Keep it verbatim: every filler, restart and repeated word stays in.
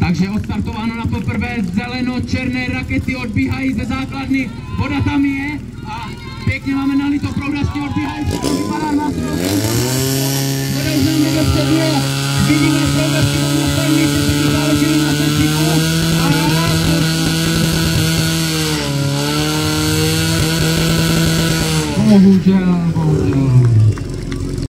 Takže odstartováno na poprvé, zeleno-černé rakety odbíhají ze základny, voda tam je a pěkně máme nalito, proudačky odbíhají, vypadá na voda už nám jde předně, vidíme proudačky tam na první, se taky záleží na srdcíku a bohužel, bohužel.